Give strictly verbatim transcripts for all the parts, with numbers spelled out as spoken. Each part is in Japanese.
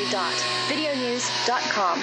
w w w ドットビデオニュースドットコム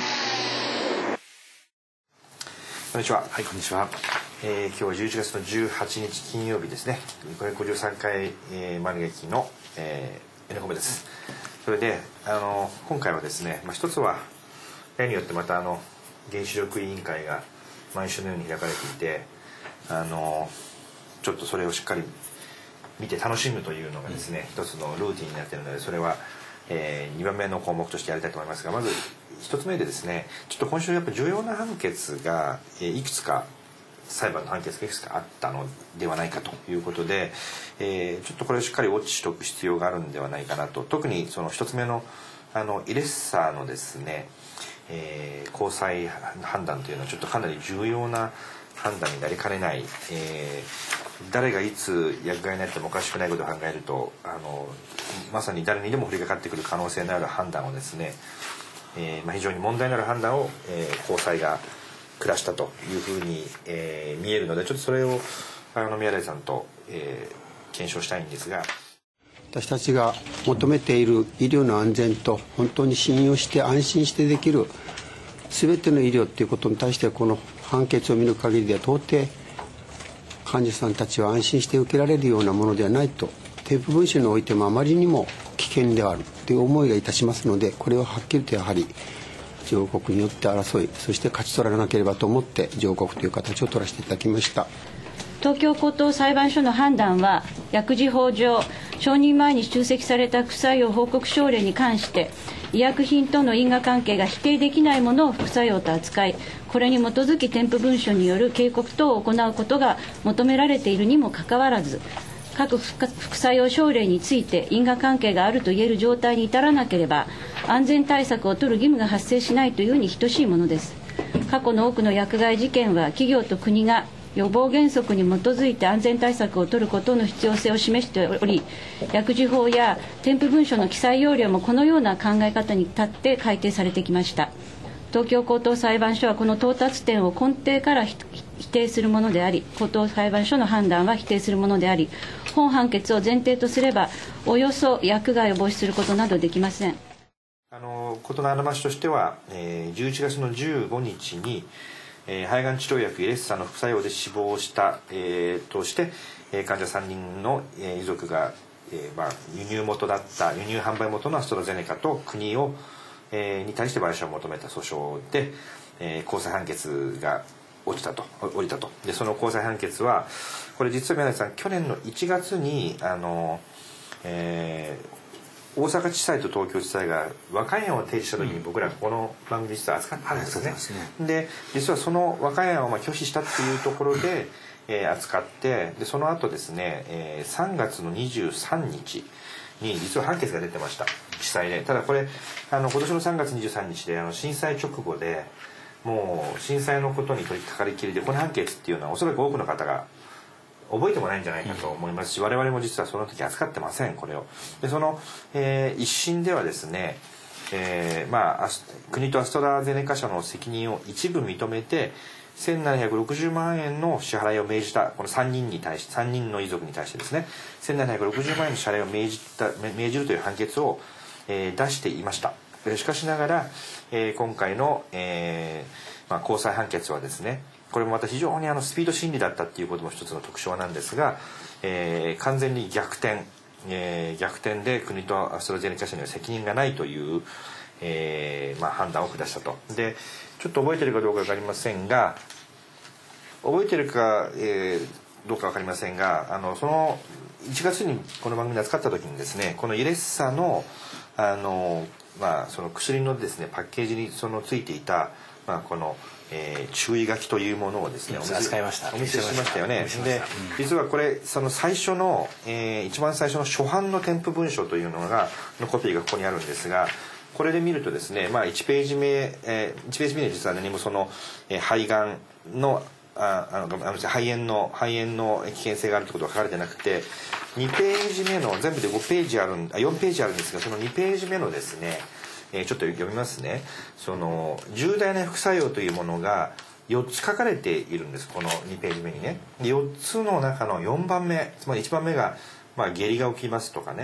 こんにちは。はい、こんにちは。えー、今日はじゅういちがつのじゅうはちにち金曜日ですね。ごひゃくごじゅうさんかい、えー、マル劇の、えー、N コメです。それで、あの今回はですね、まあ、一つは例によってまたあの原子力委員会が毎週のように開かれていて、あのちょっとそれをしっかり見て楽しむというのがですね、一つのルーティンになっているので、それは、えー、にばんめの項目としてやりたいと思いますが、まず一つ目でですね、ちょっと今週やっぱり重要な判決が、えー、いくつか裁判の判決がいくつかあったのではないかということで、えー、ちょっとこれをしっかりウォッチしておく必要があるんではないかなと。特にその一つ目のあのイレッサーのですね、えー、高裁判断というのはちょっとかなり重要な判断になりかねない、えー、誰がいつ役替えになってもおかしくないことを考えると、あのまさに誰にでも降りかかってくる可能性のある判断をですね、えーまあ、非常に問題のある判断を、えー、高裁が下したというふうに、えー、見えるので、ちょっとそれをあの宮台さんと、えー、検証したいんですが、 私たちが求めている医療の安全と本当に信用して安心してできる全ての医療ということに対してこの判決を見る限りでは到底患者さんたちは安心して受けられるようなものではないと、添付文書においてもあまりにも危険であるという思いがいたしますので、これをはっきりとやはり上告によって争い、そして勝ち取らなければと思って上告という形を取らせていただきました。 東京高等裁判所の判断は、薬事法上承認前に集積された副作用報告症例に関して医薬品との因果関係が否定できないものを副作用と扱い、これに基づき添付文書による警告等を行うことが求められているにもかかわらず、各副作用症例について因果関係があると言える状態に至らなければ安全対策を取る義務が発生しないというに等しいものです。過去の多くの薬害事件は企業と国が予防原則に基づいて安全対策を取ることの必要性を示しており、薬事法や添付文書の記載要領もこのような考え方に立って改定されてきました。東京高等裁判所はこの到達点を根底から否定するものであり、高等裁判所の判断は否定するものであり、本判決を前提とすればおよそ薬害を防止することなどできません。 あの事のあらましとしては、えー、じゅういちがつのじゅうごにちに、えー、肺がん治療薬イレッサの副作用で死亡した、えー、として、えー、患者さんにんの、えー、遺族が、えーまあ、輸入元だった輸入販売元のアストラゼネカと国を、えー、に対して賠償を求めた訴訟で、えー、高裁判決が落ちたと降りたと。でその高裁判決はこれ実は宮台さん、去年のいちがつにあの、えー、大阪地裁と東京地裁が和解案を提示した時に僕らこの番組実は扱ったんですね。うん、で実はその和解案をまあ拒否したっていうところで、えー、扱って、でその後ですね、えー、さんがつのにじゅうさんにちに実は判決が出てました、地裁で。ただこれあの今年のさんがつにじゅうさんにちであの震災直後で、もう震災のことに取り掛かりきりで、この判決っていうのはおそらく多くの方が覚えてもないんじゃないかと思いますし、我々も実はその時扱ってません、これを。でその、えー、一審ではですね、えーまあ、国とアストラゼネカ社の責任を一部認めてせんななひゃくろくじゅうまんえんの支払いを命じた、このさんにんに対してさんにんの遺族に対してですね、せんななひゃくろくじゅうまんえんの支払いを命じた命じるという判決を、えー、出していました。しかしながら、えー、今回の、えーまあ、高裁判決はですね、これもまた非常にあのスピード審理だったっていうことも一つの特徴なんですが、えー、完全に逆転、えー、逆転で国とアストラゼネカ社には責任がないという、えーまあ、判断を下したと。でちょっと覚えてるかどうか分かりませんが覚えてるか、えー、どうか分かりませんがあのそのいちがつにこの番組で扱った時にですね、このイレッサのあのまあ、その薬のですねパッケージにそのついていた、まあ、この、えー、注意書きというものをですねお見せしましたよね。で実はこれその最初の、えー、一番最初の初版の添付文書というのがのコピーがここにあるんですが、これで見るとですね、まあ、いちページ目、えー、いちページ目に実は何もその、えー、肺がんのああのあの肺炎の肺炎の危険性があるってことが書かれてなくて、にページ目の全部でごページあるあよんページあるんですが、そのにページ目のですね、えー、ちょっと読みますね。その重大な副作用というものがよっつ書かれているんです、このにページ目にね。よっつの中のよんばんめ、つまりいちばんめが、まあ、下痢が起きますとかね、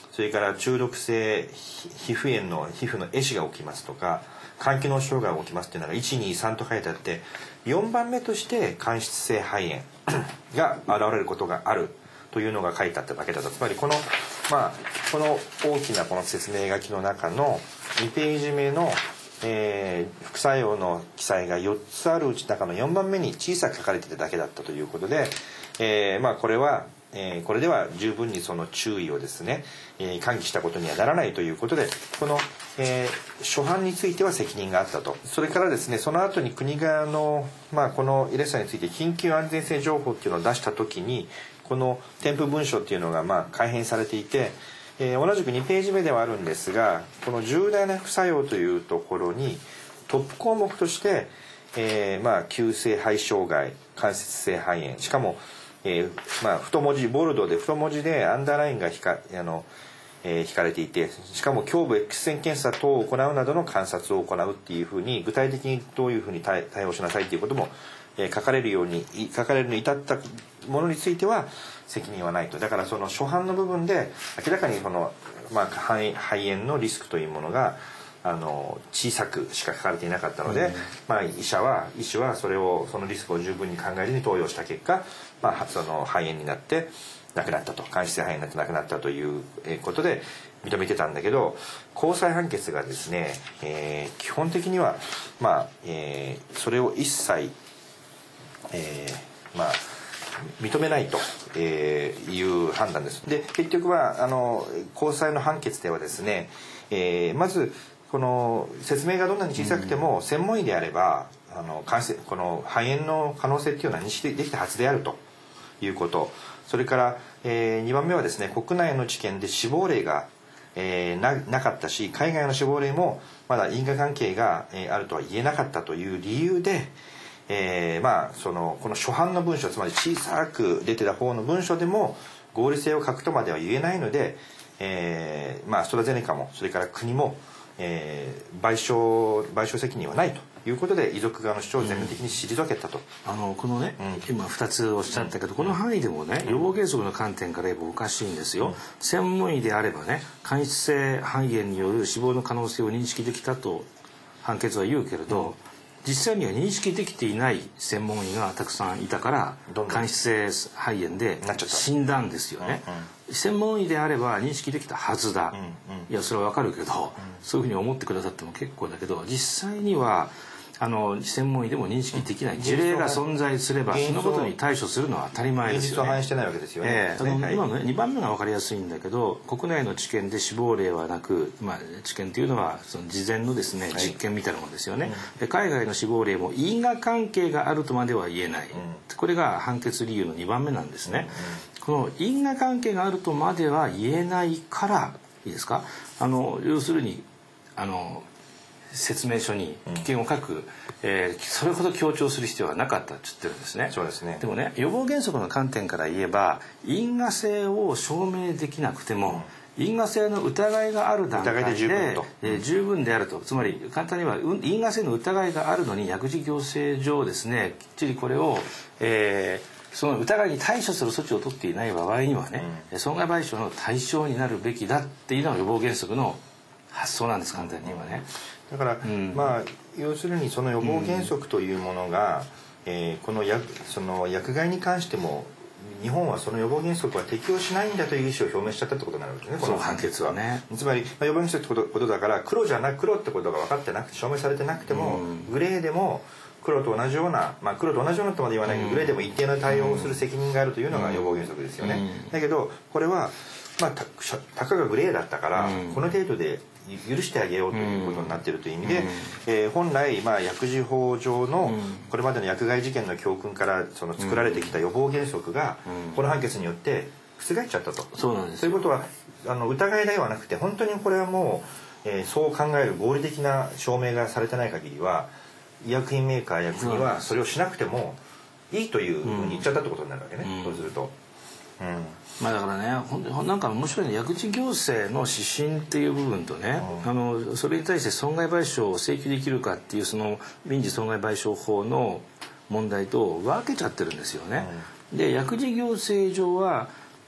それから中毒性皮膚炎の皮膚の壊死が起きますとか肝機能障害が起きますっていうのがいちにさんと書いてあって、よんばんめとして間質性肺炎が現れることがあるというのが書いてあっただけだと。つまりこの、まあ、この大きなこの説明書きの中のにページ目の、えー、副作用の記載がよっつあるうち中のよんばんめに小さく書かれていただけだったということで、えーまあ、これはえー、これでは十分にその注意をですね、えー、喚起したことにはならないということで、この、えー、初犯については責任があったと。それからですね、その後に国側の、まあ、このイレッサについて緊急安全性情報っていうのを出した時に、この添付文書っていうのがまあ改変されていて、えー、同じくにページ目ではあるんですが、この重大な副作用というところにトップ項目として、えー、まあ急性肺障害、間質性肺炎、しかもえーまあ、太文字ボルドで太文字でアンダーラインが引か、あの、えー、引かれていて、しかも胸部 X 線検査等を行うなどの観察を行うっていうふうに、具体的にどういうふうに 対, 対応しなさいっていうことも、えー、書かれるように書かれるに至ったものについては責任はないと。だからその初犯の部分で明らかにその、まあ、肺, 肺炎のリスクというものがあの小さくしか書かれていなかったので、うん、まあ、医者は医師はそれをそのリスクを十分に考えずに投与した結果、まあ、その肺炎になって亡くなったと、間質性肺炎になって亡くなったということで認めてたんだけど、高裁判決がですね、えー、基本的には、まあえー、それを一切、えー、まあ認めないという判断です。で結局はあの高裁の判決ではですね、えー、まずこの説明がどんなに小さくても専門医であればあのこの肺炎の可能性っていうのは認識できたはずであるということ、それから、えー、にばんめはですね、国内の治験で死亡例が、えー、な, なかったし、海外の死亡例もまだ因果関係が、えー、あるとは言えなかったという理由で、えー、まあそのこの初版の文書、つまり小さく出てた方の文書でも合理性を欠くとまでは言えないので、えー、まあアストラゼネカもそれから国も、えー、賠償賠償責任はないということで遺族側の主張を全面的に退けたと、 うん、あのこのね、うん、今ふたつおっしゃったけど、うん、この範囲でもね、予防原則の観点から言えばおかしいんですよ、うん、専門医であればね、間質性肺炎による死亡の可能性を認識できたと判決は言うけれど、うん、実際には認識できていない専門医がたくさんいたから間質性肺炎で死んだんですよね、うんうん、専門医であれば認識できたはずだ、うんうん、いやそれはわかるけど、うん、そういうふうに思ってくださっても結構だけど、実際にはあの専門医でも認識できない事例が存在すればそのことに対処するのは当たり前ですよね。現実を反映してないわけですよね。えー、あの今の、ね、にばんめが分かりやすいんだけど、国内の治験で死亡例はなく、まあ、治験というのはその事前のですね、実験みたいなものですよね、はい、で海外の死亡例も因果関係があるとまでは言えない、うん、これが判決理由のにばんめなんですね、うんうん、この因果関係があるとまでは言えないから、いいですか、あの要するにあの説明書に危険を書く、うん、えー、それほど強調する必要はなかったって言ってるんですね。 そうですね。 でもね、予防原則の観点から言えば因果性を証明できなくても、うん、因果性の疑いがある段階で、 疑いで十分と、 えー、十分であると。つまり簡単には因果性の疑いがあるのに薬事行政上ですね、きっちりこれを、えー、その疑いに対処する措置を取っていない場合にはね、うん、損害賠償の対象になるべきだっていうのが予防原則の発想なんです、簡単に言えばね。 だから、うん、まあ要するにその予防原則というものが、うん、えー、この薬その薬害に関しても日本はその予防原則は適用しないんだという意思を表明しちゃったってことになるわけですね、この判決は。ね、つまり、まあ、予防原則ってことだから黒じゃなく黒ってことが分かってなくて証明されてなくても、うん、グレーでも黒と同じような、まあ、黒と同じようなとまで言わないけど、うん、グレーでも一定の対応をする責任があるというのが予防原則ですよね、うん、だけどこれは、まあ、た, たかがグレーだったから、うん、この程度で許してあげようということになっているという意味で、うん、えー、本来、まあ、薬事法上のこれまでの薬害事件の教訓からその作られてきた予防原則がこの判決によって覆っちゃったと。 そうなんです。 ということはあの疑いではなくて本当にこれはもう、えー、そう考える合理的な証明がされてない限りは医薬品メーカーや国はそれをしなくてもいいというふうに言っちゃったってことになるわけね、うん、そうすると。うん、 まあだからね、ほんなんか面白いのは薬事行政の指針っていう部分とね、うん、あのそれに対して損害賠償を請求できるかっていうその民事損害賠償法の問題と分けちゃってるんですよね。うん、で薬事行政上は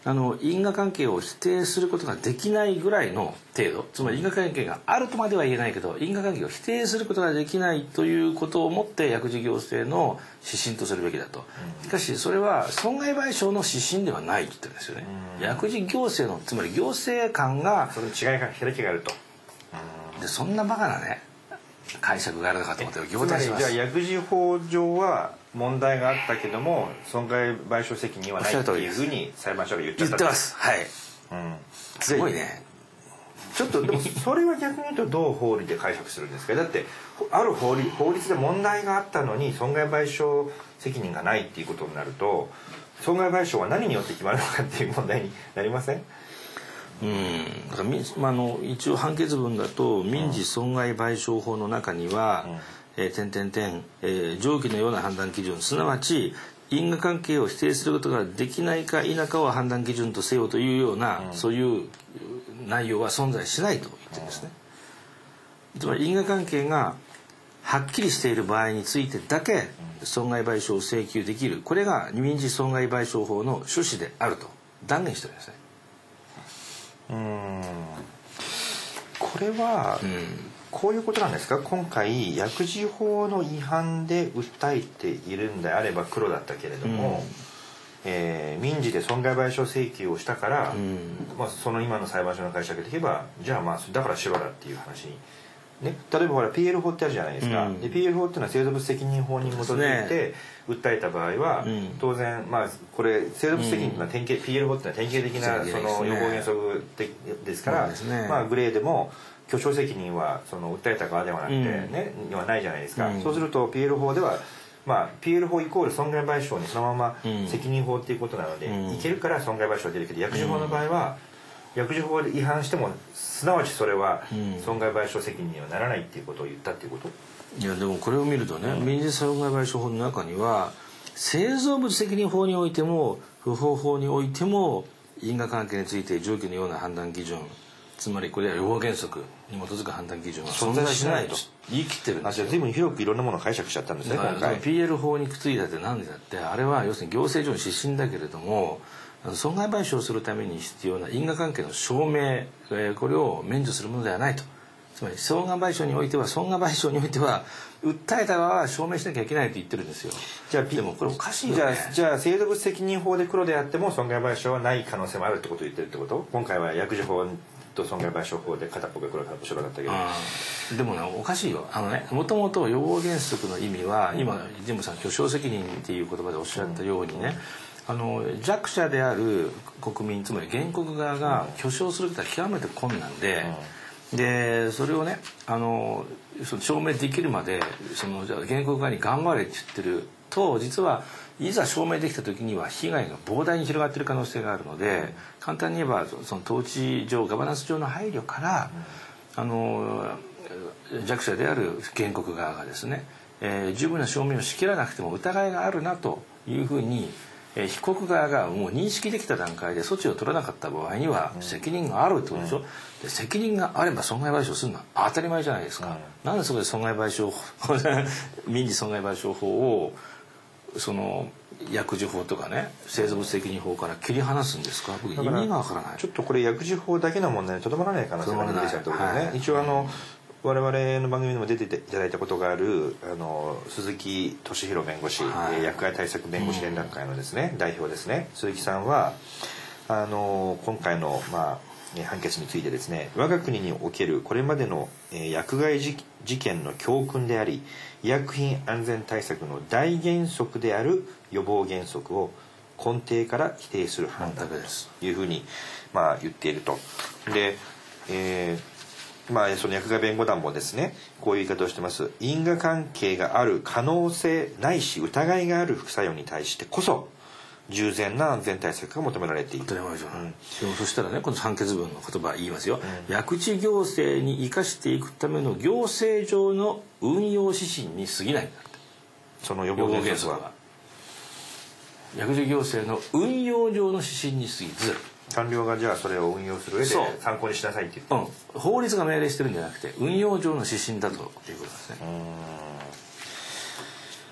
あの因果関係を否定することができないぐらいの程度、つまり因果関係があるとまでは言えないけど因果関係を否定することができないということをもって薬事行政の指針とするべきだと。しかしそれは損害賠償の指針ではないと言ってるんですよね。薬事行政のつまり行政官がその違いが開きがあると。 でそんなバカなね解釈があるのかと思ってつまりじゃあ薬事法上は問題があったけども損害賠償責任はないっていうふうに裁判所が言っちゃった。 言ってます。はい。うん、すごいね。 ちょっとでもそれは逆に言うとどう法律で解釈するんですか。だってある法律法律で問題があったのに損害賠償責任がないっていうことになると損害賠償は何によって決まるのかっていう問題になりません？ うんだから、まあ、あの一応判決文だと民事損害賠償法の中には、うんえー、点々点、えー、上記のような判断基準すなわち因果関係を否定することができないか否かを判断基準とせよというような、うん、そういう内容は存在しないと言ってるんですね。つまり因果関係がはっきりしている場合についてだけ損害賠償を請求できる、これが民事損害賠償法の趣旨であると断言してるんですね。 うーんこれは、うん、こういうことなんですか。今回薬事法の違反で訴えているんであれば黒だったけれども、うんえー、民事で損害賠償請求をしたから、うんまあ、その今の裁判所の解釈でいけばじゃあまあだから白だっていう話に、ね、例えばほら ピーエル 法ってあるじゃないですか、うん、で ピーエル 法っていうのは製造物責任法に基づいて訴えた場合は、ね、当然まあこれ製造物責任というのは典型、うん、ピーエル 法っていうのは典型的なその予防原則ですから、ねまあ、グレーでも巨匠責任はその訴えた側ではなくてね、うん、はないじゃないですか、うん、そうすると ピーエル 法ではまあ、ピーエル 法イコール損害賠償にそのまま責任法っていうことなので、うん、いけるから損害賠償が出るけど薬事法の場合は、うん、薬事法で違反してもすなわちそれは損害賠償責任にはならないっていうことを言ったっていうこと、 いやでもこれを見るとね、うん、民事損害賠償法の中には製造物責任法においても不法法においても因果関係について上記のような判断基準、つまりこれは予防原則に基づく判断基準は存在しないと言い切ってるんですよ。 あ、じゃあ随分広くいろんなものを解釈しちゃったんですね今回。 ピーエル 法にくっついたって何でだって、あれは要するに行政上の指針だけれども損害賠償をするために必要な因果関係の証明、えー、これを免除するものではないと。つまり損害賠償においては損害賠償においては訴えた側は証明しなきゃいけないと言ってるんですよ。 じゃあでもこれおかしいよね。 じゃあじゃあ製造物責任法で黒であっても損害賠償はない可能性もあるってことを言ってるってこと。今回は薬事法と損害賠償法で片っぽが黒片っぽ白だったけど、 でもねおかしいよ。あのねもともと予防原則の意味は、うん、今神保さん巨匠責任っていう言葉でおっしゃったようにね、うん、あの弱者である国民つまり原告側が巨匠することは極めて困難で、うん、でそれをねあのその証明できるまでそのじゃあ原告側に頑張れって言ってると実はいざ証明できた時には被害が膨大に広がっている可能性があるので、簡単に言えばその統治上ガバナンス上の配慮から、うん、あの弱者である原告側がですね、えー、十分な証明をしきらなくても疑いがあるなというふうに、えー、被告側がもう認識できた段階で措置を取らなかった場合には責任があるってことでしょ、うん、で責任があれば損害賠償するのは当たり前じゃないですか、うん、なんでそこで損害賠償法民事損害賠償法をその薬事法とかね製造物責任法から切り離すんですか。僕意味がわからない。 ちょっとこれ薬事法だけの問題にとどまらない可能性が出てきたところでね、はい、一応あの我々の番組でも出ていただいたことがあるあの鈴木俊弘弁護士、はい、薬害対策弁護士連絡会のですね、うん、代表ですね鈴木さんはあの今回のまあ判決についてですね、我が国におけるこれまでの薬害事件の教訓であり医薬品安全対策の大原則である予防原則を根底から否定する判断ですというふうにまあ言っていると。で、えーまあ、その薬害弁護団もですねこういう言い方をしてます。因果関係がある可能性ないし疑いがある副作用に対してこそ従前な安全対策が求められている。 当たり前じゃない、うん、でもそしたらねこの判決文の言葉言いますよ、うん、薬事行政に生かしていくための行政上の運用指針に過ぎないんだって。 その予防原則は薬事行政の運用上の指針に過ぎず官僚がじゃあそれを運用する上で参考にしなさいって言って、 うん、法律が命令してるんじゃなくて運用上の指針だということですね。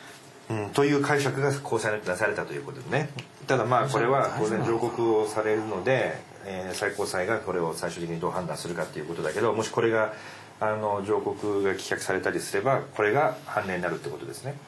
うん、という解釈が高裁によってなされたということでね。ただまあこれは当然上告をされるので、えー、最高裁がこれを最終的にどう判断するかということだけど、もしこれがあの上告が棄却されたりすればこれが判例になるってことですね。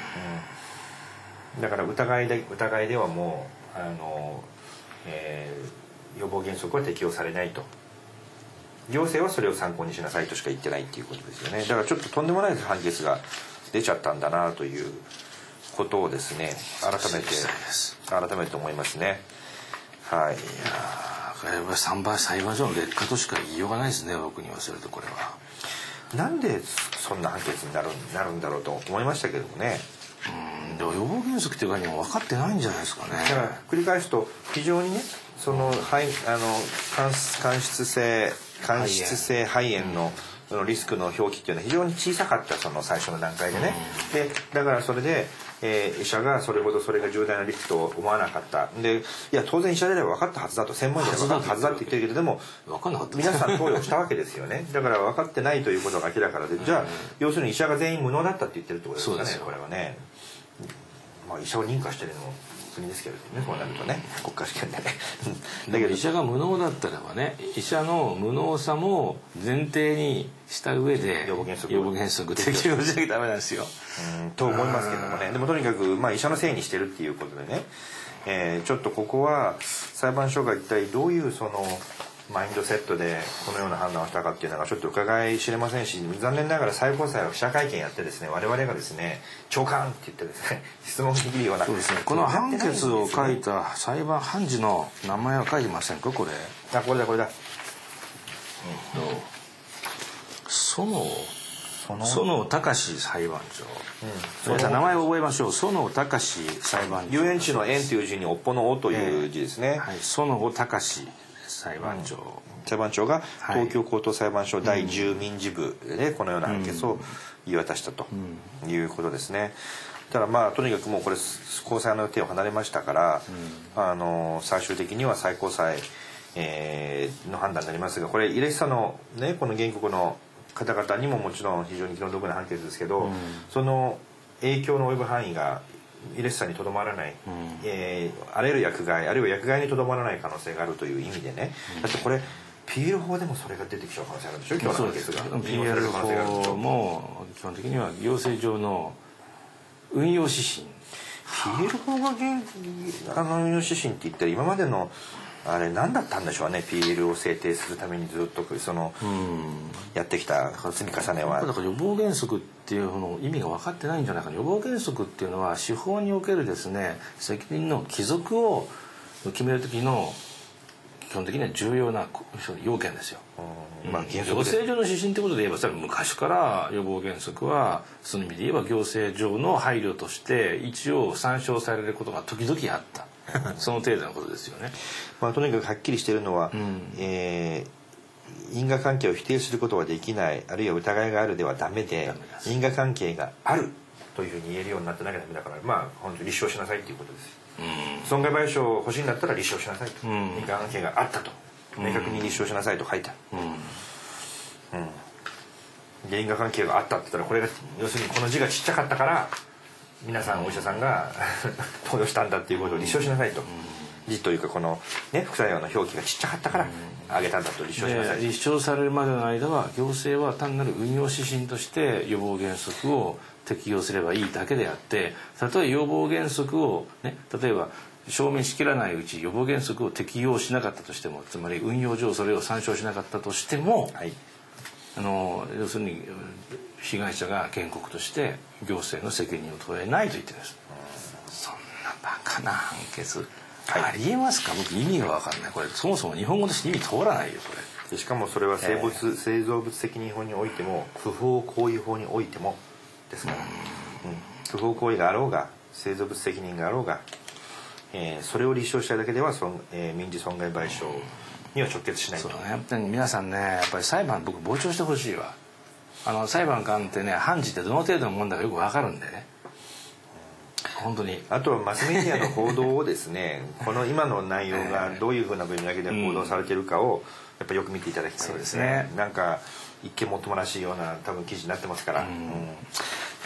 うん、だから疑いで疑いではもうあの、えー、予防原則は適用されないと。行政はそれを参考にしなさいとしか言ってないっていうことですよね。だからちょっととんでもない判決が出ちゃったんだなということをですね、改めて改めて思いますね。はい。いややっぱり三番裁判所の劣化としか言いようがないですね、僕に言わせるとこれは。 なんでそんな判決になるなるんだろうと思いましたけどもね。 うん、でも予防原則っていう概念は分かってないんじゃないですかね。 だから繰り返すと非常にね、その、はい、あの間質性間質性肺炎のそのリスクの表記っていうのは非常に小さかった、その最初の段階でね。でだからそれで、えー、医者がそれほどそれが重大なリスクと思わなかった。でいや当然医者であれば分かったはずだと、専門医であれば分かったはずだって言ってるけど、でも分かんなかった皆さん投与したわけですよね。だから分かってないということが明らかで、じゃあ要するに医者が全員無能だったって言ってるってことですかね、これはね。まあ医者を認可してるのも国ですけれどね、そうなるとね、国家試験でね。 だけど医者が無能だったらばね、医者の無能さも前提にした上で予防原則予防原則適用しなきゃダメなんですよ。 うんと思いますけどもね。でもとにかく、まあ、医者のせいにしてるっていうことでね、えー、ちょっとここは裁判所が一体どういうそのマインドセットでこのような判断をしたかっていうのがちょっと伺い知れませんし、残念ながら最高裁は記者会見やってですね、我々がですね長官って言ってですね質問できるような、 そうですね、この判決を書いた裁判判事の名前は書いてませんか、これ。 あ、これだこれだ。 えっと園園隆裁判長、うん、皆さん名前を覚えましょう。園隆裁判長、 遊園地の園という字に尾っぽの尾という字ですね、 えーはい、園隆裁判長、うん、 裁判長が東京高等裁判所第十民事部でこのような判決を言い渡したということですね。ただまあとにかくもうこれ高裁の手を離れましたから、うん、あの最終的には最高裁、えー、の判断になりますが、これイレッサのねこの原告の方々にももちろん非常に気の毒な判決ですけど、うん、その影響の及ぶ範囲がイレッサにとどまらない、うん、えー、あらゆる薬害あるいは薬害にとどまらない可能性があるという意味でね、うん、だってこれ ピーエル 法でもそれが出てきちゃう可能性あるんでしょ、今日の判決が。 ピーエル 法も基本的には行政上の運用指針。 ピーエル 法があの運用指針って言ったら今までのあれ何だったんでしょうね。 ピーエル を制定するためにずっとそのやってきた積み重ねは。 だから予防原則っていうの意味が分かってないんじゃないかな。予防原則っていうのは司法におけるですね責任の帰属を決める時の基本的には重要な要件ですよ。まあ、行政上の指針ってことで言えば昔から予防原則はその意味で言えば行政上の配慮として一応参照されることが時々あったその程度のことですよね。 まあ、とにかくはっきりしているのは、うん、えー、因果関係を否定することはできない、あるいは疑いがあるではダメで、因果関係があるというふうに言えるようになってなきゃダメだから、まあ本当に立証しなさいっていうことです。うん、損害賠償欲しいんだったら立証しなさいと、うん、因果関係があったと明確に立証しなさいと書いてある。うんうん、で因果関係があったって言ったらこれが要するにこの字がちっちゃかったから皆さんお医者さんが投与したんだっていうことを立証しなさいと。字というかこの、ね、副作用の表記がちっちゃかったからあげたんだと立証しなさい。 立証されるまでの間は行政は単なる運用指針として予防原則を適用すればいいだけであって、たとえ予防原則を、ね、例えば証明しきらないうち予防原則を適用しなかったとしても、つまり運用上それを参照しなかったとしても、はい、あの要するに被害者が原告として行政の責任を問えないと言ってるんです。そんなバカな判決ありえますか。僕意味が分かんない。これそもそも日本語として意味通らないよこれ。 でしかもそれは生物、えー、製造物責任法においても不法行為法においてもですから、うん、不法行為があろうが製造物責任があろうが、えー、それを立証しただけでは損、えー、民事損害賠償には直結しないと。 そうね、やっぱり皆さんねやっぱり裁判僕傍聴してほしいわ。あの裁判官ってね判事ってどの程度のもんだかよく分かるんでね。本当にあとはマスメディアの報道をですねこの今の内容がどういうふうな分野で報道されているかをやっぱりよく見ていただきたいですね。うん、なんか一見もっともらしいような多分記事になってますから、うんうん、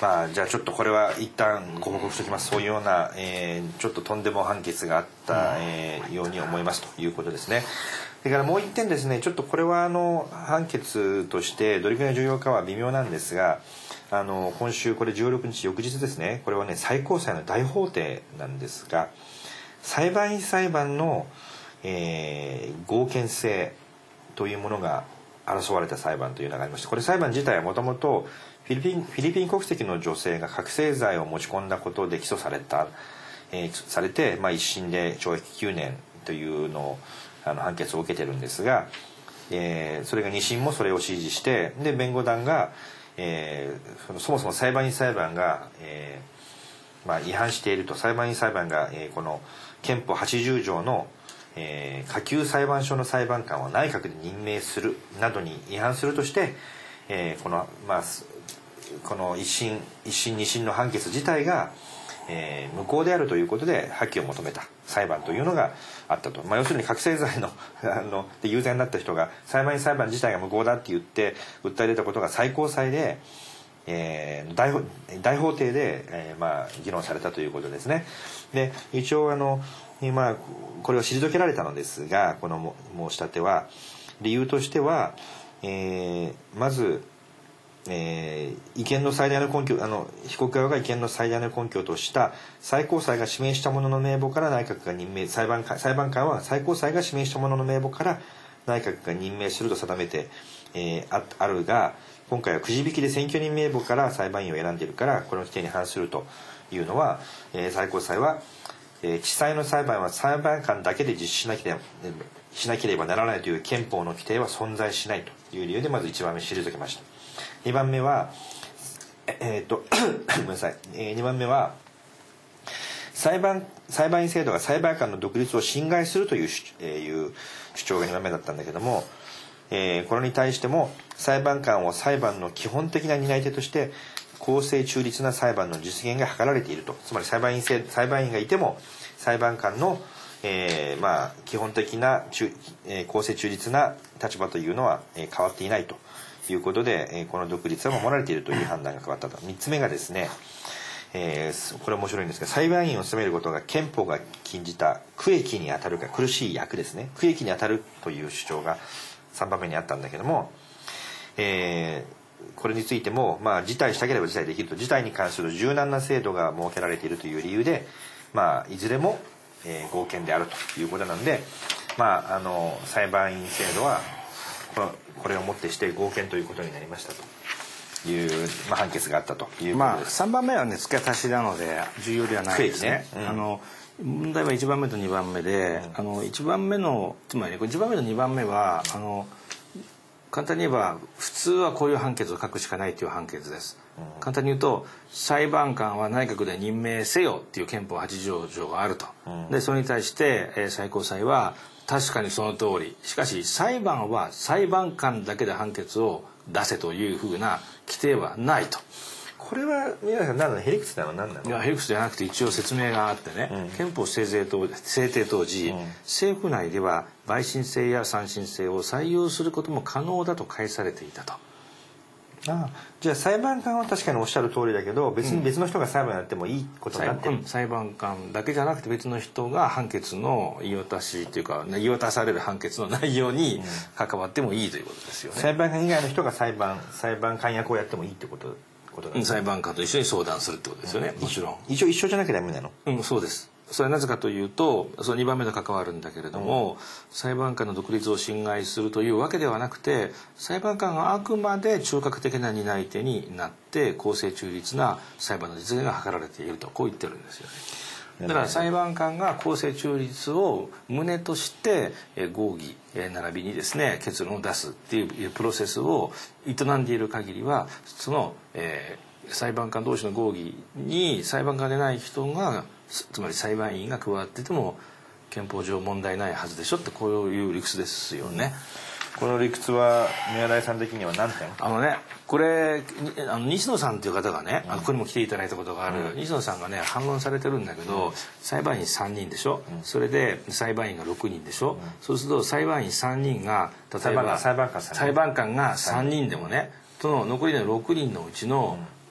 まあ、じゃあちょっとこれは一旦ご報告しておきます。そういうような、えー、ちょっととんでも判決があった、えー、ように思いますということですね。それからもう一点ですね、ちょっとこれはあの判決としてどれくらい重要かは微妙なんですが、あの今週これじゅうろくにち翌日ですね、これはね最高裁の大法廷なんですが、裁判員裁判の、えー、合憲性というものが争われた裁判というのがありまして、これ裁判自体はもともとフィリピン、フィリピン国籍の女性が覚醒剤を持ち込んだことで起訴された、えー、されて、まあ、一審で懲役きゅうねんというのをあの判決を受けてるんですが、えー、それが二審もそれを支持して、で弁護団が、えー、そのそもそも裁判員裁判が、えーまあ、違反していると、裁判員裁判が、えー、この憲法はちじゅうじょうのえー、下級裁判所の裁判官を内閣で任命するなどに違反するとして、えー、このまあこの一審一審二審の判決自体が、えー、無効であるということで破棄を求めた裁判というのがあったと。まあ、要するに覚醒剤のあので有罪になった人が裁判員裁判自体が無効だって言って訴え出たことが最高裁で、えー、大法大法廷で、えーまあ、議論されたということですね。で一応あのまあ、これは退けられたのですが、この申し立ては理由としては、えー、まず、えー、違憲の最大の根拠、あの被告側が違憲の最大の根拠とした最高裁が指名した者の名簿から内閣が任命、裁判官裁判官は最高裁が指名した者の名簿から内閣が任命すると定めて、えー、あ, あるが、今回はくじ引きで選挙人名簿から裁判員を選んでいるから、この規定に反するというのは、えー、最高裁はえー、地裁の裁判は裁判官だけで実施しなければ、しなければならないという憲法の規定は存在しないという理由でまずいちばんめ退けました。にばんめはえー、っとごめんなさい、えー、にばんめは裁判裁判員制度が裁判官の独立を侵害するという、えー、いう主張がにばんめだったんだけども、えー、これに対しても裁判官を裁判の基本的な担い手として公正中立な裁判の実現が図られていると。つまり裁判員制裁判員がいても裁判官の、えーまあ、基本的な中、えー、公正中立な立場というのは、えー、変わっていないということで、えー、この独立は守られているという判断が変わったと。みっつめがですね、えー、これ面白いんですが、裁判員を務めることが憲法が禁じた苦役にあたるか、苦しい役ですね、苦役にあたるという主張がさんばんめにあったんだけども、えーこれについても、まあ、辞退したければ辞退できると、辞退に関する柔軟な制度が設けられているという理由で、まあ、いずれも、えー、合憲であるということなんで、まあ、あの裁判員制度はこのこれをもってして合憲ということになりましたという、まあ、判決があったということです。 まあ、さんばんめはね付け足しなので重要ではないですね。うん、あの問題はいちばんめとにばんめで、うん、あのいちばんめのつまりいちばんめとにばんめはあの簡単に言えば普通はこういう判決を書くしかないという判決です。うん、簡単に言うと裁判官は内閣で任命せよっていう憲法はちじゅうじょうがあると。うん、でそれに対して、えー、最高裁は確かにその通り、しかし裁判は裁判官だけで判決を出せというふうな規定はないと。 これは宮崎さん何なの、ヘリクスなの何なの。 いやヘリクスじゃなくて一応説明があってね、うん、憲法制定当制定当時、うん、政府内では陪審制や三審制を採用することも可能だと解されていたと。 ああ、じゃあ裁判官は確かにおっしゃる通りだけど、別に別の人が裁判やってもいいことになってる、 うん、裁判官だけじゃなくて別の人が判決の言い渡しというか言い渡される判決の内容に関わってもいいということですよね。 裁判官以外の人が裁判裁判官役をやってもいいってことことだ、ね、 裁判官と一緒に相談するってことですよね、うん、もちろん一応一緒じゃなきゃダメなの。 うん、そうです。それはなぜかというとそのにばんめと関わるんだけれども、うん、裁判官の独立を侵害するというわけではなくて、裁判官があくまで中核的な担い手になって公正中立な裁判の実現が図られているとこう言ってるんですよね。だから裁判官が公正中立を旨として合議並びにですね結論を出すっていうプロセスを営んでいる限りは、その、えー、裁判官同士の合議に裁判官でない人がつまり裁判員が加わってても憲法上問題ないはずでしょってこういう理屈ですよね。 この理屈は宮台さん的には何点？ あのねこれあの西野さんという方がね、うん、あのここにも来ていただいたことがある、うん、西野さんがね反論されてるんだけど、うん、裁判員さんにんでしょ、うん、それで裁判員がろくにんでしょ、うん、そうすると裁判員さんにんが例えば裁判官、裁判官さん裁判官がさんにんでもね、その残りのろくにんのうちの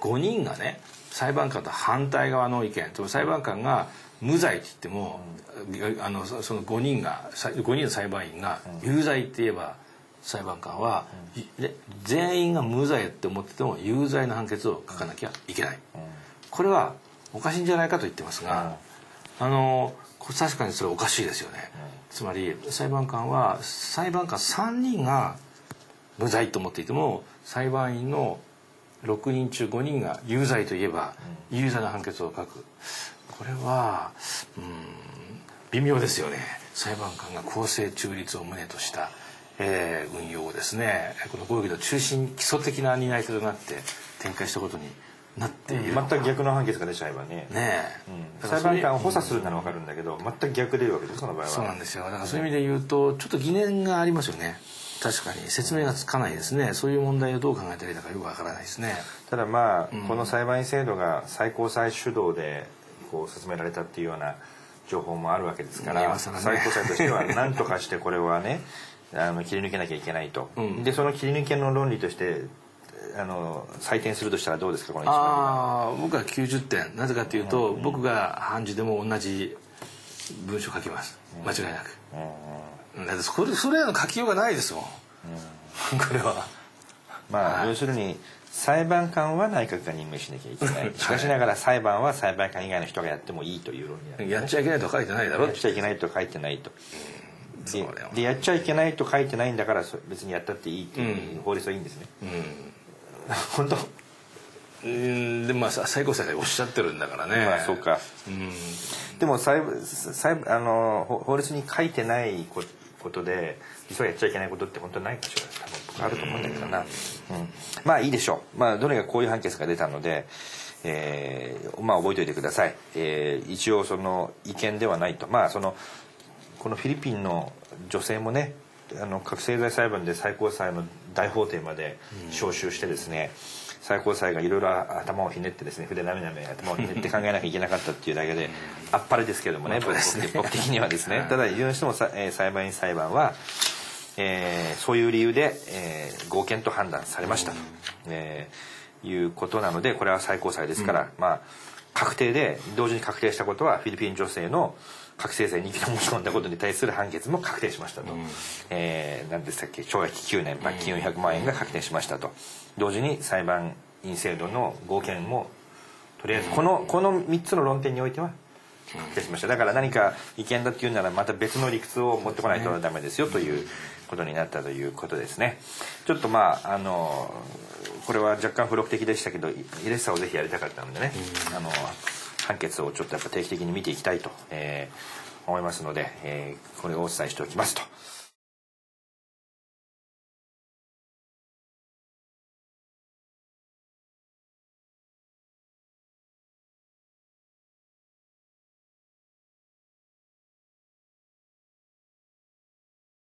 ごにんがね裁判官と反対側の意見と裁判官が無罪って言っても、うん、あのそのごにんがごにんの裁判員が有罪って言えば裁判官は、うん、全員が無罪って思ってても有罪の判決を書かなきゃいけない、うん、これはおかしいんじゃないかと言ってますが、うん、あの確かにそれおかしいですよね、うん、つまり裁判官は裁判官さんにんが無罪と思っていても裁判員のろくにん中ごにんが有罪といえば有罪の判決を書く。これはうん微妙ですよね。裁判官が公正中立を旨とした、えー、運用をですねこの合議の中心基礎的な担い手となって展開したことになっている、 うん、全く逆の判決が出ちゃえばね。 ねえ、うん、裁判官を補佐するなら分かるんだけど、うん、全く逆でいるわけですその場合は。 そうなんですよ。だからそういう意味で言うとちょっと疑念がありますよね。確かに説明がつかないですね。そういう問題をどう考えたらいいのかよくわからないですね。 ただまあ、うん、この裁判員制度が最高裁主導でこう進められたっていうような情報もあるわけですから、ね、最高裁としては何とかしてこれはねあの切り抜けなきゃいけないと、うん、でその切り抜けの論理としてあの採点するとしたらどうですかこの一番。 あ僕はきゅうじゅってん。なぜかというと、うん、僕が判事でも同じ文章書きます、うん、間違いなく、うん、だってそれそれらの書きようがないですもん、うん、これはまあ、はい、要するに裁判官は内閣が任命しなきゃいけないしかしながら裁判は裁判官以外の人がやってもいいという論理なんです、ね、 やっちゃいけないと書いてないだろ。 やっちゃいけないと書いてないと、 うん、 で, でやっちゃいけないと書いてないんだから別にやったっていいっていう法律はいいんですね、うん、本当うんでまあ最高裁がおっしゃってるんだからね。 まあそうか、うん、でも裁裁あの法律に書いてないことで実はやっちゃいけないことって本当にないかしら。多分僕あると思うんだけどな、うん、まあいいでしょう。まあどれがこういう判決が出たので、えー、まあ覚えておいてください、えー、一応その違憲ではないと。まあそのこのフィリピンの女性もねあの覚醒剤裁判で最高裁の大法廷まで召集してですね、うん、最高裁がいろいろ頭をひねってですね筆なめなめ頭をひねって考えなきゃいけなかったっていうだけであっぱれですけどもね、僕的にはですね。ただいずれにしても、えー、裁判員裁判は、えー、そういう理由で、えー、合憲と判断されましたと、えー、いうことなのでこれは最高裁ですから、うん、まあ確定で同時に確定したことはフィリピン女性の覚醒剤にきの申し込んだことに対する判決も確定しましたと、うん、えー、何でしたっけ懲役きゅうねん罰金よんひゃくまんえんが確定しましたと。同時に裁判員制度の合憲もとりあえずこのこのみっつの論点においては確定しました。だから何か違憲だっていうならまた別の理屈を持ってこないとダメですよということになったということですね。ちょっとまああのこれは若干付録的でしたけどイレッサをぜひやりたかったのでね、あの判決をちょっとやっぱ定期的に見ていきたいと、えー、思いますので、えー、これをお伝えしておきますと。